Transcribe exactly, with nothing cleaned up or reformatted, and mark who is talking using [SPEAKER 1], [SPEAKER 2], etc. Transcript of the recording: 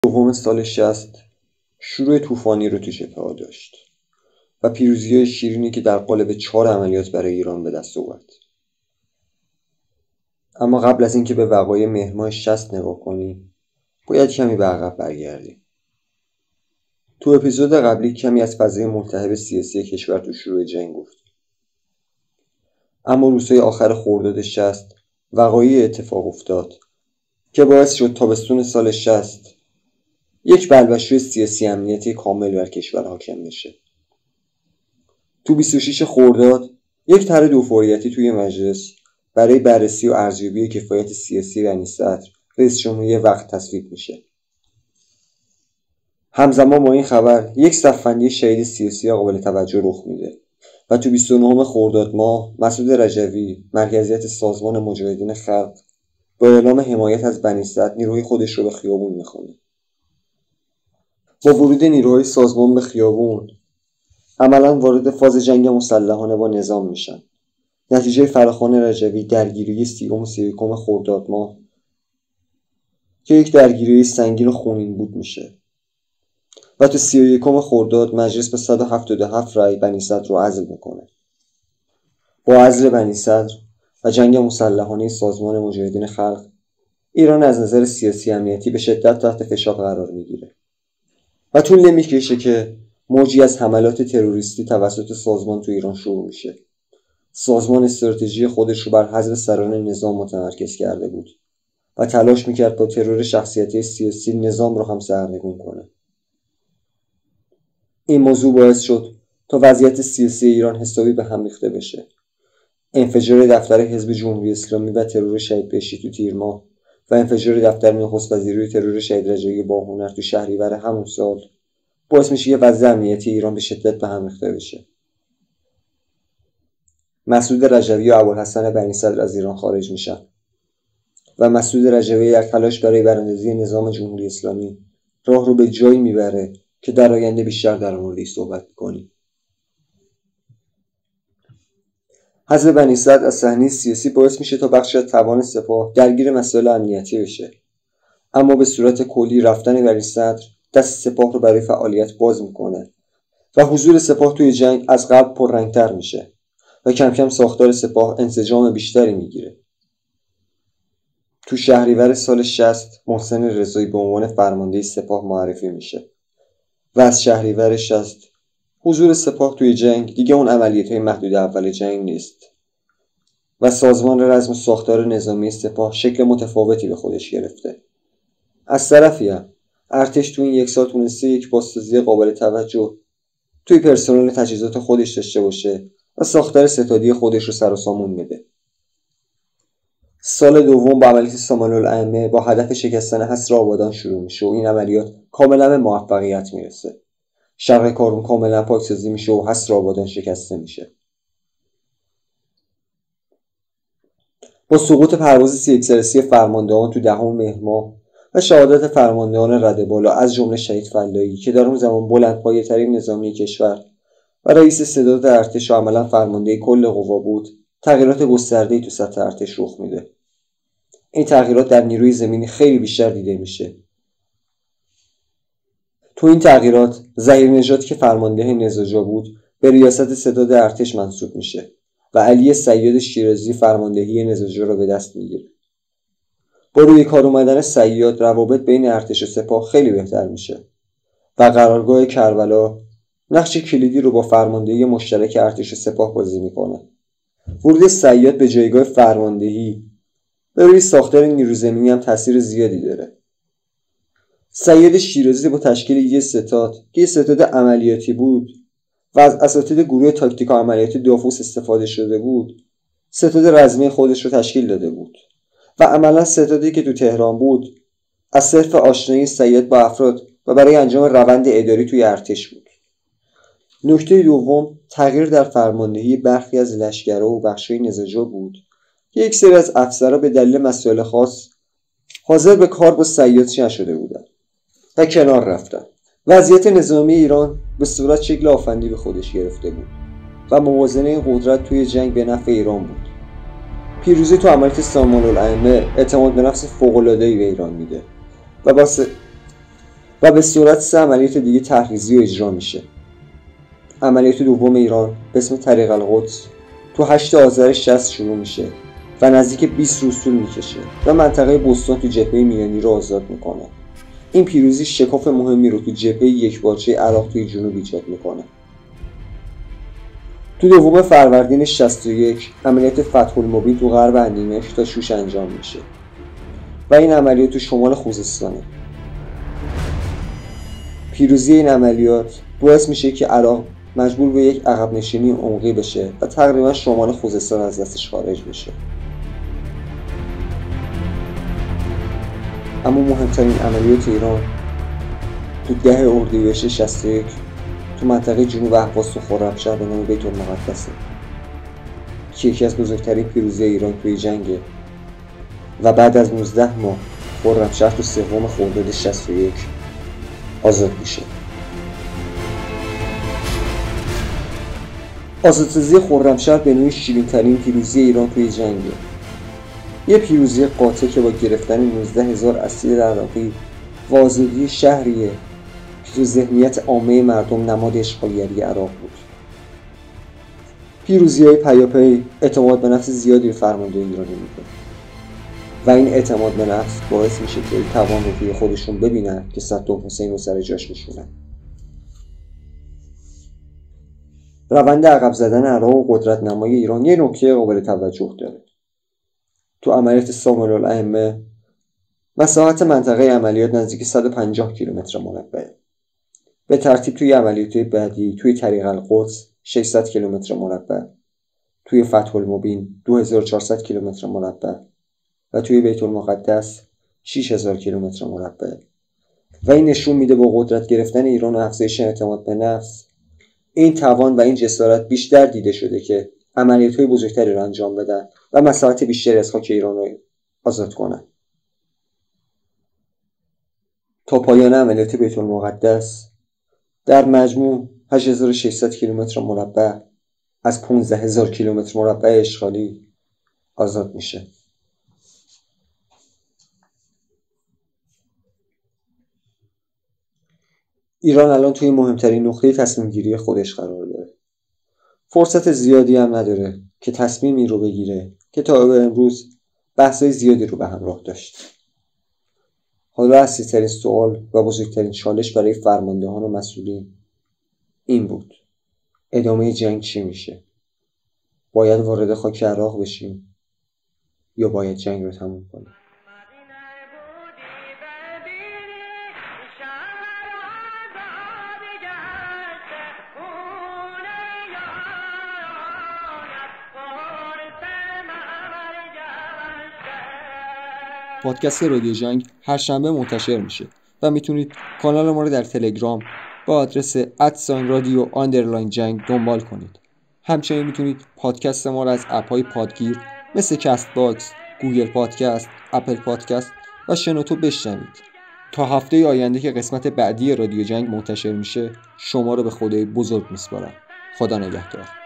[SPEAKER 1] دوم سال شصت شروع طوفانی رو تو جبهه ها داشت و پیروزی شیرینی که در قالب چهار عملیات برای ایران به دست آورد. اما قبل از اینکه به وقایع مهر ماه شصت نگاه کنیم باید کمی به عقب برگردیم. تو اپیزود قبلی کمی از فضای ملتهب سیاسی کشور تو شروع جنگ گفتیم. اما روزهای آخر خرداد شصت وقایع اتفاق افتاد که باعث شد تابستون سال شصت یک بلبشوی سیاسی امنیتی کامل بر کشور حاکم بشه. تو بیست و شش خرداد یک طرح دو فوریتی توی مجلس برای بررسی و ارزیابی کفایت سیاسی بنی صدر رئیس جمهوری وقت تصویب میشه. همزمان با این خبر یک صف‌بندی شهید سیاسی قابل توجه رخ میده و تو بیست و نهم خرداد ماه مسعود رجوی مرکزیت سازمان مجاهدین خلق با اعلام حمایت از بنی صدر نیروهای خودش رو به خیابون میخونه. با ورود نیروهای سازمان به خیابون عملاً وارد فاز جنگ مسلحانه با نظام میشن. نتیجه فراخوان رجوی درگیری سیوم و سی و یکم خرداد ماه که یک درگیری سنگین و خونین بود میشه و تو سی و یکم خرداد مجلس به صد و هفتاد و هفت رأی بنی صدر رو عزل میکنه. با عزل بنی صدر و جنگ مسلحانه سازمان مجاهدین خلق ایران از نظر سیاسی امنیتی به شدت تحت فشار قرار میگیره و طول نمیکشه که موجی از حملات تروریستی توسط سازمان تو ایران شروع میشه. سازمان استراتژی خودش رو بر حذف سران نظام متمرکز کرده بود و تلاش میکرد با ترور شخصیتی سیاسی نظام رو هم سرنگون کنه. این موضوع باعث شد تا وضعیت سیاسی ایران حسابی به هم ریخته بشه. انفجار دفتر حزب جمهوری اسلامی و ترور شهید بهشتی تو تیر ماه و انفجار دفتر نخست وزیری ترور شهید رجایی باهنر تو شهریور همون سال باعث میشه یه وضع امنیتی ایران به شدت به هم ریخته بشه. مسعود رجوی و ابوالحسن بنی صدر از ایران خارج میشن و مسعود رجوی در تلاش برای براندازی نظام جمهوری اسلامی راه رو به جایی میبره که در آینده بیشتر در موردش صحبت میکنیم. حذف بنی صدر از صحنه سیاسی باعث میشه تا بخشی از توان سپاه درگیر مسائل امنیتی بشه، اما به صورت کلی رفتن بنی صدر دست سپاه رو برای فعالیت باز میکنه و حضور سپاه توی جنگ از قبل پررنگتر میشه و کم کم ساختار سپاه انسجام بیشتری میگیره. تو شهریور سال شصت محسن رضایی به عنوان فرمانده سپاه معرفی میشه و از شهریور شصت حضور سپاه توی جنگ دیگه اون عملیات‌های محدود اول جنگ نیست و سازمان رزم و ساختار نظامی سپاه شکل متفاوتی به خودش گرفته. از طرفی هم ارتش تو این یک سال تونسته یک بازسازی قابل توجه توی پرسنل تجهیزات خودش داشته باشه و ساختار ستادی خودش رو سر و سامون بده. سال دوم با عملیات سامان الائمه با هدف شکستن حصر آبادان شروع میشه و این عملیات کاملا به موفقیت میرسه. شرق کارون کاملا پاکسازی میشه و حصر آبادان شکسته میشه. با سقوط پرواز سی اکسرسی فرماندهان تو دهم مهر ماه و شهادت فرماندهان رده بالا از جمله شهید فلایی که در اون زمان بلندپایه‌ترین نظامی کشور و رئیس ستاد ارتش و عملا فرمانده کل قوا بود، تغییرات گسترده‌ای تو سطح ارتش رخ میده. این تغییرات در نیروی زمینی خیلی بیشتر دیده میشه. تو این تغییرات ظهیرنژاد که فرمانده نظاجا بود به ریاست ستاد ارتش منصوب میشه و علی صیاد شیرازی فرماندهی نظاجا رو به دست میگیره. با روی کار اومدن صیاد روابط بین ارتش و سپاه خیلی بهتر میشه و قرارگاه کربلا نقش کلیدی رو با فرماندهی مشترک ارتش و سپاه بازی میکنه. ورود صیاد به جایگاه فرماندهی به روی ساختار نیروی زمینی هم تاثیر زیادی داره. صیاد شیرازی با تشکیل یک ستاد که یک ستاد عملیاتی بود و از اساتید گروه تاکتیک و عملیاتی دافوس استفاده شده بود، ستاد رزمی خودش رو تشکیل داده بود و عملا ستادی که تو تهران بود از صرف آشنایی صیاد با افراد و برای انجام روند اداری توی ارتش بود. نکته دوم تغییر در فرماندهی برخی از لشکرها و بخش‌های نظاجا بود که یک سری از افسرها به دلیل مسائل خاص حاضر به کار با صیاد نشده بودند و کنار رفتن. وضعیت نظامی ایران به صورت شکل آفندی به خودش گرفته بود و موازنه قدرت توی جنگ به نفع ایران بود. پیروزی تو عملیات سامان الائمه اعتماد به نفس فوق‌العاده‌ای به ایران میده و با س... و به صورت سه عملیات دیگه تحریزی و اجرا میشه. عملیات دوم ایران به اسم طریق القدس تو هشت آذر شصت شروع میشه و نزدیک بیست روز طول میکشه و منطقه بوستون تو جبهه میانی رو آزاد میکنه. این پیروزی شکاف مهمی رو تو جبهه یکپارچه عراق توی جنوب ایجاد میکنه. تو دوم فروردین شصت و یک عملیات فتح المبین تو غرب اندیمشق تا شوش انجام میشه و این عملیات تو شمال خوزستانه. پیروزی این عملیات باعث میشه که عراق مجبور به یک عقب نشینی عمقی بشه و تقریبا شمال خوزستان از دستش خارج بشه. اما مهمترین عملیات ایران تو ده اردیبهشت شصت و یک تو منطقه جنوب اهواز تو خرمشهر به نام بیت المقدسه که یکی از بزرگترین پیروزی ایران توی جنگه و بعد از نوزده ماه خرمشهر تو سوم خرداد شصت و یک آزاد میشه. آزادسازی خرمشهر به نوعی شیرین‌ترین پیروزی ایران توی جنگه. یه پیروزی قاطع که با گرفتن نوزده هزار اسیر عراقی و آزادی شهریه که تو ذهنیت عامه مردم نماد اشغالگری عراق بود. پیروزی‌های پیاپی اعتماد به نفس زیادی به فرمانده ایرانی میده و این اعتماد به نفس باعث میشه که توان رو توی خودشون ببینن که صدام حسین رو سر جاش نشونن. روند عقب زدن عراق و قدرت نمای ایران یه نکته قابل توجه داره. تو عملیات سامر الائمه مساحت منطقه عملیات نزدیک صد و پنجاه کیلومتر مربع. به ترتیب توی عملیات بعدی توی طریق القدس ششصد کیلومتر مربع، توی فتح المبین دو هزار و چهارصد کیلومتر مربع و توی بیت المقدس شش هزار کیلومتر مربع. و این نشون میده با قدرت گرفتن ایران و افزایش اعتماد به نفس این توان و این جسارت بیشتر دیده شده که عملیات‌های بزرگتری رو انجام بدن و مساحت بیشتری از خاک ایران رو آزاد کنن. تا پایان عملیات بیت المقدس در مجموع هشت هزار و ششصد کیلومتر مربع از پانزده هزار کیلومتر مربع اشغالی آزاد میشه. ایران الان توی مهمترین نقطه تصمیم گیری خودش قرار داره. فرصت زیادی هم نداره که تصمیمی رو بگیره که تا به امروز بحث‌های زیادی رو به همراه داشت. حالا اصلی‌ترین سوال و بزرگترین چالش برای فرماندهان و مسئولین این بود: ادامه جنگ چی میشه؟ باید وارد خاک عراق بشیم یا باید جنگ رو تموم کنیم؟ پادکست رادیو جنگ هر شنبه منتشر میشه و میتونید کانال ما رو در تلگرام با آدرس ادساین رادیو آندرلاین جنگ دنبال کنید. همچنین میتونید پادکست ما رو از اپ‌های پادگیر مثل کست باکس، گوگل پادکست، اپل پادکست و شنوتو بشنوید. تا هفته آینده که قسمت بعدی رادیو جنگ منتشر میشه، شما رو به خدای بزرگ میسپارم. خدا نگهدار.